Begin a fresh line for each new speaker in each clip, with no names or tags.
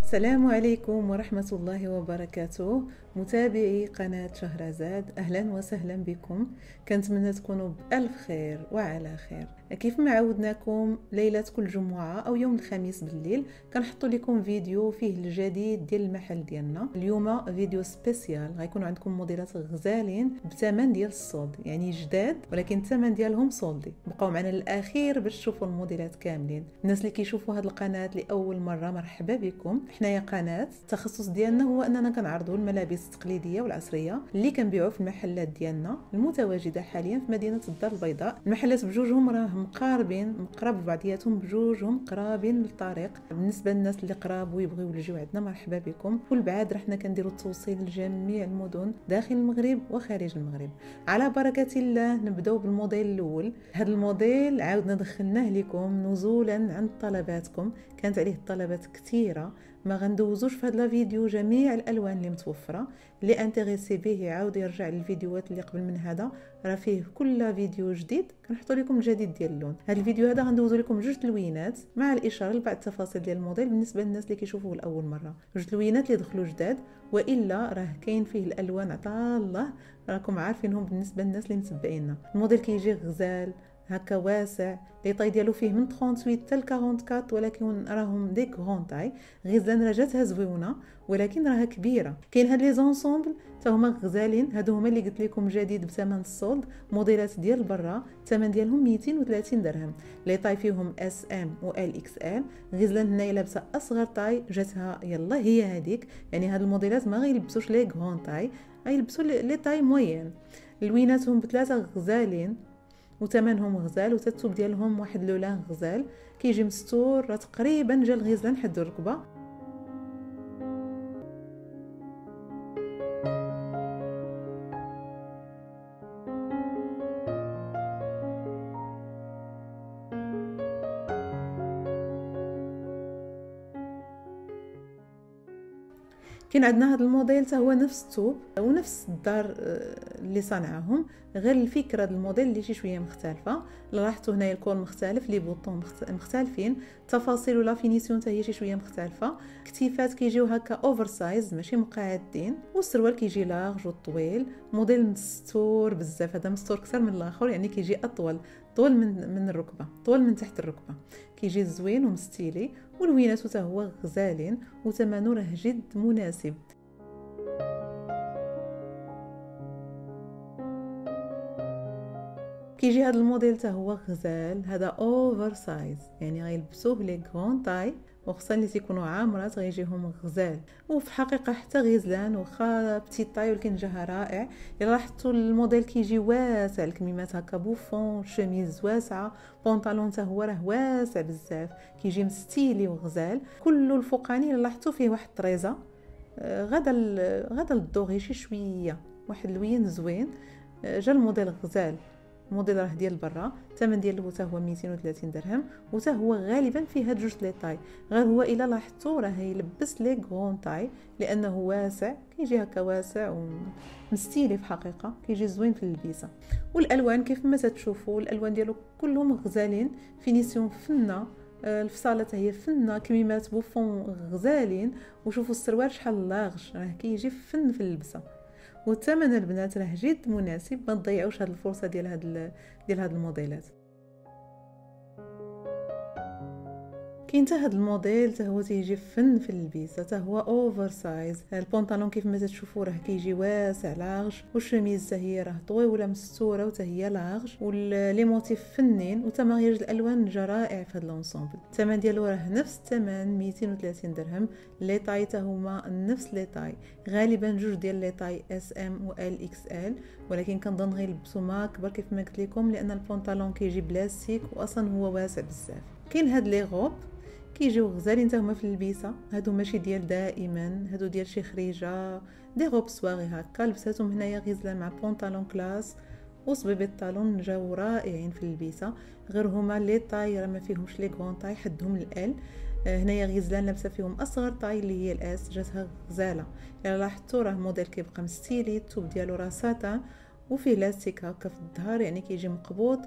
السلام عليكم ورحمة الله وبركاته. متابعي قناة شهرزاد، أهلا وسهلا بكم. كنتمنى تكونوا بألف خير وعلى خير. كيف ما عودناكم ليلة كل جمعة أو يوم الخميس بالليل كنحط لكم فيديو فيه الجديد ديال المحل ديالنا. اليوم فيديو سبيسيال، غيكون عندكم موديلات غزالين بثمن ديال الصولد، يعني جداد ولكن الثمن ديالهم صولدي. بقاو معنا للأخير باش تشوفوا الموديلات كاملين. الناس اللي كيشوفوا هذه القناة لأول مرة مرحبا بكم. حنايا قناه التخصص ديالنا هو اننا كنعرضوا الملابس التقليديه والعصريه اللي كنبيعوا في المحلات ديالنا المتواجده حاليا في مدينه الدار البيضاء. المحلات بجوجهم راه مقرب بعضياتهم، بجوجهم قرابين للطريق. بالنسبه للناس اللي قراب ويبغيو يجيو عندنا مرحبا بكم. والبعاد راه حنا كنديروا التوصيل لجميع المدن داخل المغرب وخارج المغرب. على بركه الله نبداو بالموديل الاول. هذا الموديل عاودنا دخلناه لكم نزولا عن طلباتكم، كانت عليه طلبات كثيره. ما غندوزوش في هذا الفيديو جميع الالوان اللي متوفره. اللي انتريسي به يعاود يرجع للفيديوهات اللي قبل من هذا، راه فيه كل فيديو جديد كنحطوا لكم الجديد ديال اللون. هذا الفيديو هذا غندوزو لكم جوج تلوينات مع الاشاره لبعض التفاصيل ديال الموديل بالنسبه للناس اللي كيشوفوه لاول مره. جوج تلوينات اللي دخلوا جداد، والا راه كاين فيه الالوان عطا الله راكم عارفينهم. بالنسبه للناس اللي متبعينا الموديل كيجي غزال هكا واسع، لي طاي ديالو فيه من 38 حتى ل 44، ولكن راهم دي غون طاي. غزلان راه جاتها زويونه ولكن راها كبيره. كاين هاد لي زونسومبل حتى هما غزالين، هادو هما اللي قلت لكم جديد بثمن الصولد. موديلات ديال برا الثمن ديالهم 230 درهم. لي طاي فيهم اس ام و ال اكس ال. غزلان هنايا لابسه اصغر طاي جاتها يلا هي هذيك، يعني هاد الموديلات ما غيلبسوش لي غون طاي، غيلبسوا لي طاي موين. لويناتهم بثلاثه غزالين وثمنهم غزال، وتتوب ديالهم واحد لولان غزال كيجي مستور، راه تقريبا جا الغزلان حد الركبه. كاين عندنا هذا الموديل حتى هو نفس الثوب ونفس الدار اللي صنعهم، غير الفكره ديال الموديل اللي شي شويه مختلفه. لاحظتوا هنايا الكول مختلف، لي بوطون مختلفين، التفاصيل ولا فينيسيون حتى هي شي شويه مختلفه. كتيفات كيجيو هكا اوفر سايز ماشي مقعدين، والسروال كيجي لارج وطويل. موديل مستور بزاف، هذا مستور اكثر من الاخر، يعني كيجي طول من الركبه، طول من تحت الركبه. كيجي زوين ومستيلي، ولويناتو حتى هو غزالين وثمنه راه جد مناسب. كيجي هذا الموديل حتى هو غزال، هذا اوفر سايز، يعني غيلبسوه لي غون طاي، وخصوصا اللي تيكونوا عامرات غيجيهم غزال. وفي الحقيقه حتى غزلان واخا بتي طاي ولكن جاها رائع. الا لاحظتوا الموديل كيجي واسع، الكميمات هكا بوفون، شميز واسعه، بونطالون حتى هو راه واسع بزاف، كيجي مستيلي وغزال. كله الفوقاني الا لاحظتوا فيه واحد الطريزه غدا للدوغي شي شويه، واحد لوين زوين. جا الموديل غزال. الموديل راه ديال برا، الثمن ديالو حتى هو 230 درهم، وحتى هو غالبا فيه هاد جوج لي طاي. غير هو الا لاحظتوا راه يلبس لي غون طاي لانه واسع، كيجي هكا واسع ومستيلي. في حقيقه كيجي زوين في اللبسه. والالوان كيف ما تشوفوا الالوان ديالو كلهم غزالين، فينيسيون فنه، الفصاله هي فنه، كميمات بوفون غزالين. وشوفوا السروال شحال لاغش، راه كيجي فن في اللبسه. والثمن البنات راه جد مناسب، ما تضيعوش هذه الفرصه ديال هاد الموديلات. كاين حتى هاد الموديل حتى هو تيجي فن في اللبسه، حتى هو اوفر سايز. البونطالون كيف ما تشوفوا راه كيجي واسع لارج، والشميز حتى هي راه طويله مستوره وحتى هي لارج، ولي موتيف فنين وتمايز الالوان جا رائع في هذا لونسومبل. الثمن ديالو راه نفس الثمن 230 درهم. لي طاي حتى هما نفس لي طاي، غالبا جوج ديال لي طاي اس ام و ال اكس ال، ولكن كنظن غيلبسوا ما كبر كيف ما قلت لكم، لان البونطالون كيجي بلاستيك واصلا هو واسع بزاف. كاين هاد لي غوب كيجيو غزالين حتى هما في اللبسه، هادو ماشي ديال دائما، هادو ديال شي خريجه، دي غوب سواغي هكا. لبساتهم هنايا غزلان مع بونطالون كلاس وصبيبي الطالون، جاو رائعين في اللبسه. غير هما لي طاي راه ما فيهمش لي غون طاي، حدهم الال. هنايا غزلان لابسه فيهم اصغر طاي اللي هي الاس، جاتها غزاله. الا لاحظتوا راه موديل كيبقى مستيلي، الثوب ديالو راه ساتان وفيه لاستيك هكا في الظهر، يعني كيجي مقبوط.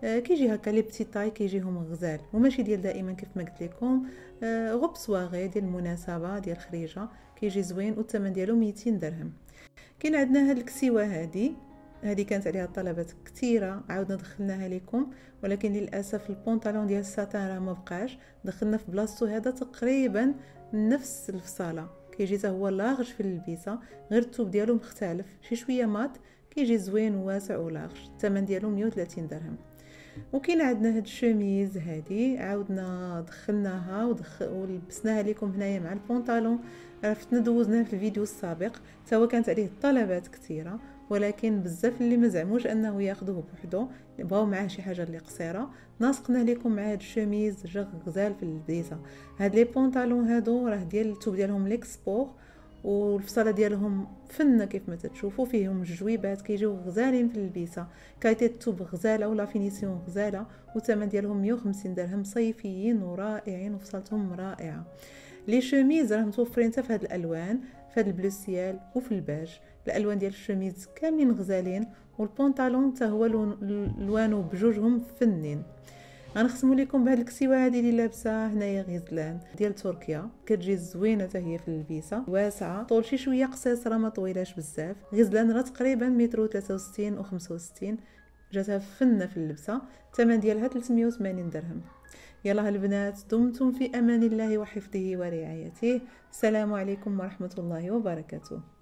كيجي هكا لي بتي طاي كيجيهم غزال وماشي ديال دائما كيف ما قلت لكم. غوب سواغي ديال المناسبه ديال خريجه كيجي زوين والثمن ديالو 200 درهم. كاين عندنا هاد الكسيوه هذه كانت عليها طلبات كثيره، عاودنا دخلناها لكم، ولكن للاسف البونطالون ديال الساتان راه ما بقاش. دخلنا في بلاصتو هذا تقريبا نفس الفصاله، كيجي حتى هو لاغج في اللبسه، غير الثوب ديالو مختلف شي شويه مات، كيجي زوين وواسع ولاغج. الثمن ديالو 130 درهم. وكاين عندنا هاد الشوميز هادي عاودنا دخلناها ولبسناها لكم هنايا مع البونطالون. عرفتنا دوزناها في الفيديو السابق، هو كانت عليه طلبات كثيره، ولكن بزاف اللي ما زعموش انه ياخذوه بوحدو، بغاو معاه شي حاجه اللي قصيره. ناسقنا لكم مع هاد الشوميز جا غزال في البديسه. هاد لي بونطالون هادو راه ديال الثوب ديالهم ليكسبور، والفصاله ديالهم فنه كيف ما تشوفوا، فيهم الجويبات كيجيو غزالين في اللبسه، كايتي الثوب غزاله ولا فينيسيون غزاله، والثمن ديالهم 150 درهم، صيفيين ورائعين وفصلتهم رائعه. لي شوميز راه متوفرين حتى في هاد الالوان، في هاد البلو سيال وفي الباج. الالوان ديال الشوميز كاملين غزالين، والبونطالون حتى هو لوانو بجوجهم فنين. غنختموا لكم بهاد الكسيوه هذه اللي لابسه هنايا غزلان ديال تركيا، كتجي زوينه حتى هي في اللبسه، واسعه، طول شي شويه قصيصه ما طويلاش بزاف. غزلان راه تقريبا متر 63 و 65، جاتها فنه في اللبسه. الثمن ديالها 380 درهم. يلا البنات، دمتم في امان الله وحفظه ورعايته. السلام عليكم ورحمه الله وبركاته.